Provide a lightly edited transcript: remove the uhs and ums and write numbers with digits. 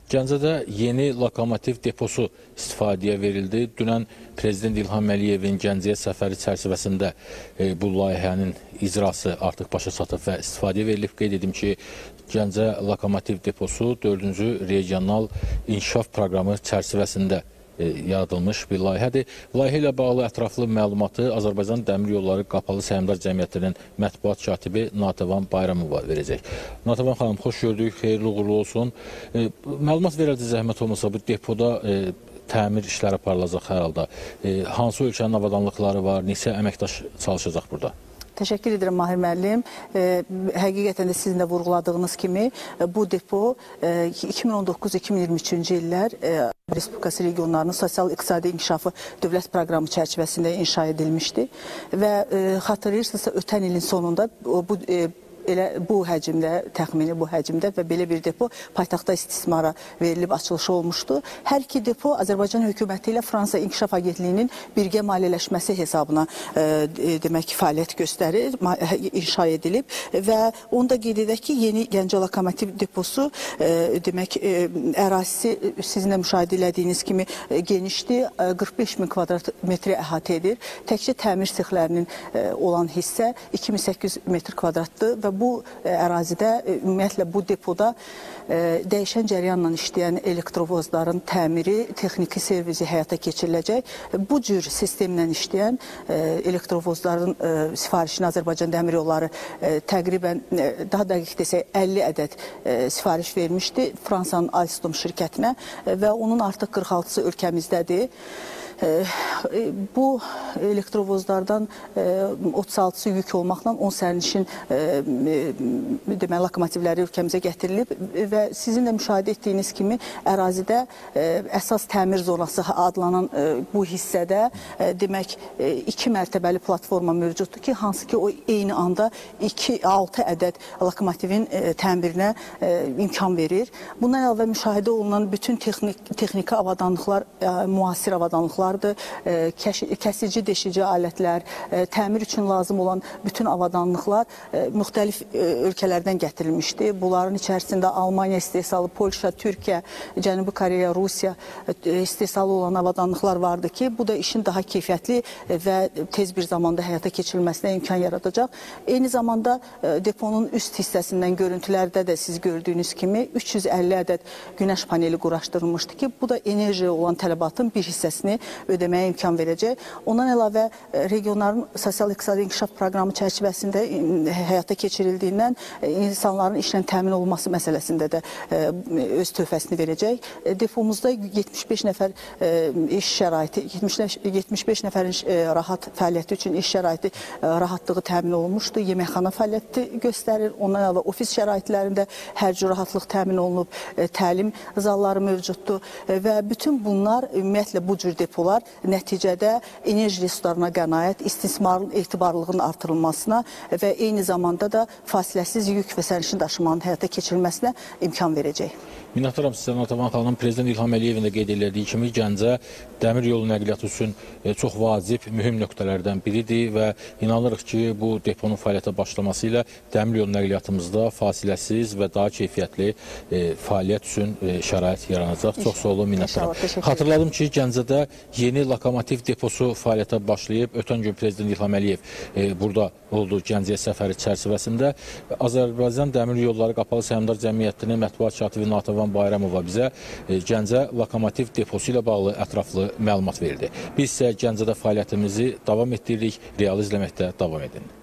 Gəncədə yeni lokomotiv deposu istifadəyə verildi. Dünən Prezident İlham Əliyevin Gəncəyə səfəri çərçivəsində bu layihənin icrası artıq başa çatıb və istifadəyə verilib. Qeyd edim ki, Gəncə lokomotiv deposu 4-cü regional inkişaf proqramı çərçivəsində yaradılmış bir layihədir. Layihə ilə bağlı ətraflı məlumatı Azərbaycan Dəmir Yolları Qapalı Səhmdar Cəmiyyətinin mətbuat katibi Natəvan Bayramova verəcək. Natəvan xanım, xoş gördük, xeyirli uğurlu olsun. Məlumat verərdi zəhmət olmasa bu depoda təmir işləri aparılacaq hər halda. Hansı ölkənin avadanlıqları var, neçə əməkdaş çalışacaq burada? Təşəkkür edirəm Mahir müəllim. Həqiqətən də sizin də vurğuladığınız kimi bu depo 2019-2023-cü illər Respublikası regionlarının sosial-iqtisadi inkişafı dövlət proqramı çərçivəsində inşa edilmişdi və xatırlayırsınızsa ötən ilin sonunda bu həcmdə, təxmini bu həcmdə və belə bir depo paytaxtda istismara verilib açılışı olmuşdu. Hər iki depo Azərbaycan hökuməti ilə Fransa İnkişaf Agentliyinin birgə maliyyələşməsi hesabına demək fəaliyyət göstərir, inşa edilib və onu da qeyd edək ki, yeni Gəncə lokomotiv deposu demək ərazisi sizin də müşahidə elədiyiniz kimi genişdir, 45 min kvadrat metrə əhatə edir. Təkcə təmir sexlərinin olan hissə 2800 metr kvadratdır və bu ərazidə, ümumiyyətlə bu depoda dəyişən cəryanla işləyən elektrovozların təmiri, texniki servisi həyata keçiriləcək. Bu cür sistemlə işləyən elektrovozların sifarişini Azərbaycan Dəmir Yolları təqribən, daha dəqiq desək, 50 ədəd sifariş vermişdi Fransanın Alstom şirkətinə və onun artıq 46-sı ölkəmizdədir. Bu elektrovozlardan 36-sı yük olmaqla 10 sərnişin lokomotivləri ölkəmizə gətirilib və sizin də müşahidə etdiyiniz kimi ərazidə əsas təmir zonası adlanan bu hissədə demək 2 mərtəbəli platforma mövcuddur ki, hansı ki o eyni anda 6 ədəd lokomotivin təmirinə imkan verir. Bundan əlavə müşahidə olunan bütün texniki avadanlıqlar müasir avadanlıqlar, kəsici, deşici alətlər, təmir üçün lazım olan bütün avadanlıqlar müxtəlif ölkələrdən gətirilmişdi. Bunların içərisində Almaniya istehsalı, Polşa, Türkiyə, Cənubi Koreya, Rusiya istehsalı olan avadanlıqlar vardı ki, bu da işin daha keyfiyyətli və tez bir zamanda həyata keçirilməsinə imkan yaradacaq. Eyni zamanda deponun üst hissəsindən görüntülərdə də siz gördüyünüz kimi 350 ədəd günəş paneli quraşdırılmışdı ki, bu da enerjiyə olan tələbatın bir hissəsini ödəməyə imkan verəcək. Ondan əlavə regionların sosial-iqtisadi inkişaf proqramı çərçivəsində həyata keçirildiyindən insanların işlə təmin olunması məsələsində də öz töhfəsini verəcək. Depomuzda 75 nəfər iş şəraiti, 75 nəfərin rahat fəaliyyəti üçün iş şəraiti rahatlığı təmin olunmuşdur. Yeməkxana fəaliyyəti göstərir. Ondan əlavə ofis şəraitlərində hər cür rahatlıq təmin olunub, təlim zalları mövcuddur və bütün bunlar ümumiyyətlə bu cür depolar nəticədə enerji resurslarına qənaət, istismarın etibarlılığının artırılmasına və eyni zamanda da fasiləsiz yük və sərnişin daşımanın həyata keçirilməsinə imkan verəcək. Minnətdaram sizə Natəvan xanım. Prezident İlham Əliyevin də qeyd elədiyi kimi Gəncə dəmir yolu nəqliyyatı üçün çox vacib, mühüm nöqtələrdən biridir və inanırıq ki, bu deponun fəaliyyətə başlaması ilə dəmir yolu nəqliyyatımızda fasiləsiz və daha keyfiyyətli fəaliyyət üçün şərait yaranacaq. Çox sağ olun, minnətdaram. Xatırladım ki, Gəncədə yeni lokomotiv deposu fəaliyyətə başlayıb. Ötən gün Prezident İlham Əliyev burada oldu Gəncəyə səfəri çərçivəsində. Azərbaycan Dəmir Yolları Qapalı Səhmdar Cəmiyyətinin mətbuat katibi Natəvan Bayramova bizə Gəncə lokomotiv deposu ilə bağlı ətraflı məlumat verdi. Biz isə Gəncədə fəaliyyətimizi davam etdiririk, real izləməkdə davam edin.